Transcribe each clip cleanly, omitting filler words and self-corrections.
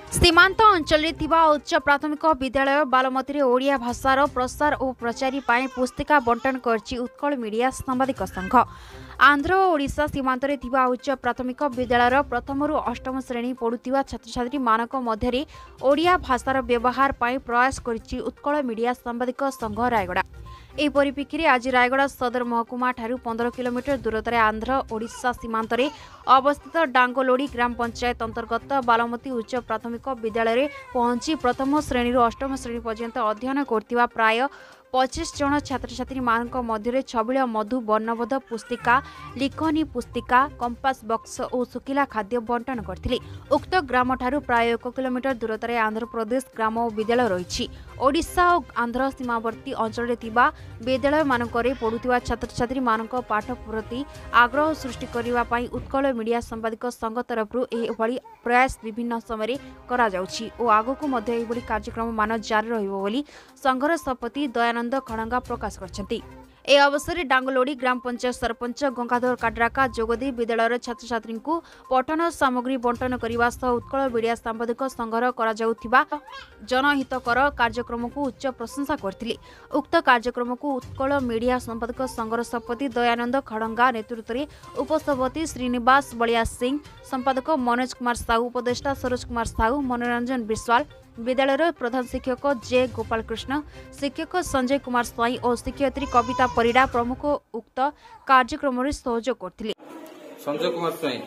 सीमांत अंचल उच्च प्राथमिक विद्यालय बालमती ओडिया भाषार प्रसार और प्रचारी पाई पुस्तिका बंटन करछि उत्कल मीडिया सांबादिक संघ। आंध्र और ओडिशा सीमांत उच्च प्राथमिक विद्यालय प्रथम रु अष्टम श्रेणी पढ़ुवा छात्र छात्री मानक मध्य ओडिया भाषार व्यवहार पाई प्रयास करछि उत्कल मीडिया सांबादिक संघ रायगड़ा। ଏହି ପରିପ୍ରେକ୍ଷୀରେ ଆଜି ରାୟଗଡ଼ା ସଦର ମହକୁମା ଠାରୁ 15 କିଲୋମିଟର ଦୂରତାରେ ଆନ୍ଧ୍ର ଓଡ଼ିଶା ସୀମାନ୍ତରେ ଅବସ୍ଥିତ ଡାଙ୍ଗଲୋଡ଼ି ଗ୍ରାମ ପଞ୍ଚାୟତ ଅନ୍ତର୍ଗତ ବାଲମତି ଉଚ୍ଚ ପ୍ରାଥମିକ ବିଦ୍ୟାଳୟରେ ପହଞ୍ଚି ପ୍ରଥମ ଶ୍ରେଣୀରୁ ଅଷ୍ଟମ ଶ୍ରେଣୀ ପର୍ଯ୍ୟନ୍ତ ଅଧ୍ୟୟନ କରୁଥିବା ପ୍ରାୟ 25 ଜଣ ଛାତ୍ରଛାତ୍ରୀ ମାନଙ୍କ ମଧ୍ୟରେ ଛବିଳ ମଧୁ ବର୍ଣ୍ଣବୋଧ ପୁସ୍ତିକା, ଲିଖନୀ ପୁସ୍ତିକା, କମ୍ପାସ ବକ୍ସ ଓ ଶୁଖିଲା ଖାଦ୍ୟ ବଣ୍ଟନ କରିଥିଲେ। ଉକ୍ତ ଗ୍ରାମ ଠାରୁ ପ୍ରାୟ 1 କିଲୋମିଟର ଦୂରତାରେ ଆନ୍ଧ୍ରପ୍ରଦେଶ ଗ୍ରାମ ଓ ବିଦ୍ୟାଳୟ ରହିଛି। ଓଡ଼ିଶା ଓ ଆନ୍ଧ୍ର ସୀମାବର୍ତ୍ତୀ ଅଞ୍ଚଳରେ ଥିବା ବିଦ୍ୟାଳୟମାନଙ୍କରେ ପଢୁଥିବା ଛାତ୍ରଛାତ୍ରୀ ମାନଙ୍କ ପାଠ ପ୍ରତି ଆଗ୍ରହ ସୃଷ୍ଟି କରିବା ପାଇଁ ଉତ୍କଳ ମିଡିଆ ସାମ୍ବାଦିକ ସଂଘ ତରଫରୁ ଏଭଳି ପ୍ରୟାସ ବିଭିନ୍ନ ସମୟରେ କରାଯାଉଛି ଓ ଆଗକୁ ମଧ୍ୟ ଏଭଳି କାର୍ଯ୍ୟକ୍ରମ ମାନ ଜାରି ରହିବ ବୋଲି ସଂଘର ସଭାପତି ଦୟାନନ୍ଦ ଖଡଙ୍ଗା ପ୍ରକାଶ କରିଛନ୍ତି। ए अवसर में डांगलोडी ग्राम पंचायत सरपंच गंगाधर काड्राका जोगदी विद्यालय छात्र छात्री पठन सामग्री बंटन करने सह उत्कल मीडिया सांबादिक संघर जनहितकर कार्यक्रम को उच्च प्रशंसा करथिले। उक्त कार्यक्रम को उत्कल मीडिया सांबादिक संघर सभापति दयानंद खड़ंगा नेतृत्व में उपसभापति श्रीनिवास बलिया सिंह, संपादक मनोज कुमार साहू, उपदेष्टा सरोज कुमार साहू, मनोरंजन विश्वाल, विद्यालय प्रधान शिक्षक जे गोपाल कृष्ण, शिक्षक संजय कुमार स्वाई और शिक्षयित्री कविता परिडा प्रमुख उक्त कार्यक्रम में सहयोग करथिले। संजय कुमार स्वाई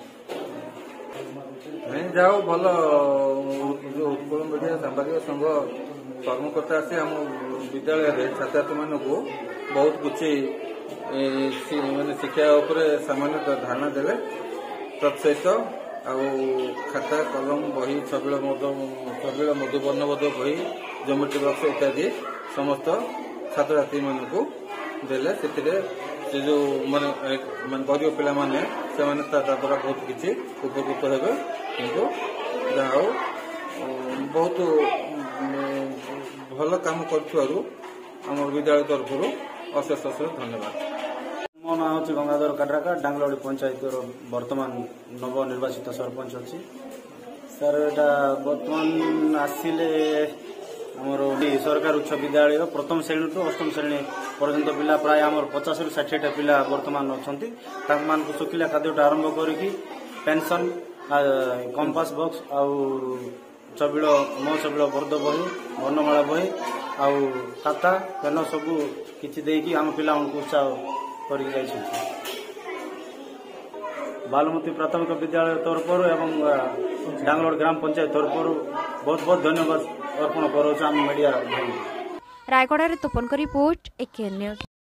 मैं जाओ भल जो उत्कल मीडिया सांबादिक संघ कर्मकर्ता से आम विद्यालय छात्र छात्री मान को बहुत कुछ शिक्षा उपर सामान्य धारणा देले। तत्सहित खाता कलम बही छबिल मधु वर्णबोध बही ज्योमेट्री बॉक्स इत्यादि समस्त छात्र छात्री मान को देले। से जो माने गरीब पिला माने से माने द्वारा बहुत किसी उपकृत हेबे। किंतु जाओ बहुत भल काम करूँ आम विद्यालय तरफ अशेष अशेष धन्यवाद। मो ना हूँ गंगाधर काड्राका, डांगलोडी पंचायत वर्तमान नवनिर्वाचित सरपंच अच्छी सर। एटा वर्तमान आसिले आमर सरकार उच्च विद्यालय प्रथम श्रेणी टू अष्टम श्रेणी पर्यंत पिला प्राय आमर 50 ରୁ 60 पिला वर्तमान अच्छा शुखिला खाद्य आरंभ करी पेंशन, कंपास बॉक्स आउ छबिल छबिल वर्द बही, वर्णमाला बही आउ खाता पेन सबू किसी देकी आम पिला उत्साह कर बालमती प्राथमिक विद्यालय तरफ एवं डांगलोड ग्राम पंचायत तरफ बहुत बहुत धन्यवाद अर्पण करोच आम मीडिया। रायगड़ा तपन का रिपोर्ट एकेएन न्यूज।